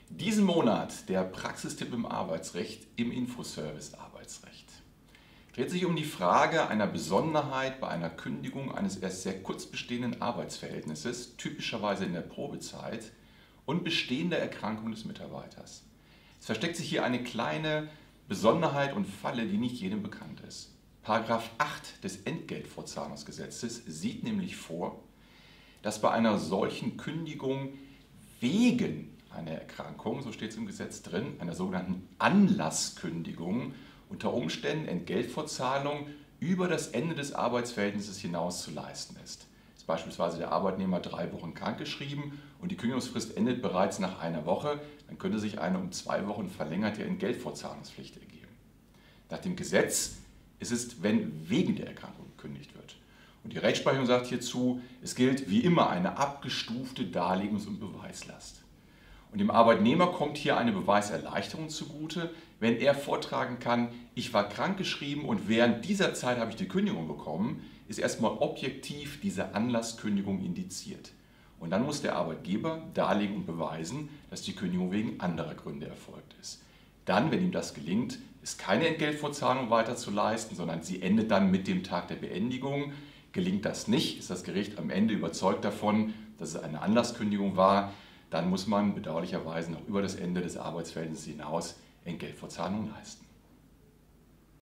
Diesen Monat der Praxistipp im Arbeitsrecht im Infoservice Arbeitsrecht. Dreht sich um die Frage einer Besonderheit bei einer Kündigung eines erst sehr kurz bestehenden Arbeitsverhältnisses, typischerweise in der Probezeit, und bestehender Erkrankung des Mitarbeiters. Es versteckt sich hier eine kleine Besonderheit und Falle, die nicht jedem bekannt ist. Paragraph 8 des Entgeltfortzahlungsgesetzes sieht nämlich vor, dass bei einer solchen Kündigung wegen einer Erkrankung, so steht es im Gesetz drin, einer sogenannten Anlasskündigung, unter Umständen Entgeltfortzahlung über das Ende des Arbeitsverhältnisses hinaus zu leisten ist. Ist beispielsweise der Arbeitnehmer 3 Wochen krankgeschrieben und die Kündigungsfrist endet bereits nach einer Woche, dann könnte sich eine um 2 Wochen verlängerte Entgeltfortzahlungspflicht ergeben. Nach dem Gesetz ist es, wenn wegen der Erkrankung gekündigt wird. Und die Rechtsprechung sagt hierzu, es gilt wie immer eine abgestufte Darlegungs- und Beweislast. Und dem Arbeitnehmer kommt hier eine Beweiserleichterung zugute, wenn er vortragen kann, ich war krankgeschrieben und während dieser Zeit habe ich die Kündigung bekommen, ist erstmal objektiv diese Anlasskündigung indiziert. Und dann muss der Arbeitgeber darlegen und beweisen, dass die Kündigung wegen anderer Gründe erfolgt ist. Dann, wenn ihm das gelingt, ist keine Entgeltfortzahlung weiter zu leisten, sondern sie endet dann mit dem Tag der Beendigung. Gelingt das nicht, ist das Gericht am Ende überzeugt davon, dass es eine Anlasskündigung war, dann muss man bedauerlicherweise noch über das Ende des Arbeitsverhältnisses hinaus Entgeltfortzahlungen leisten.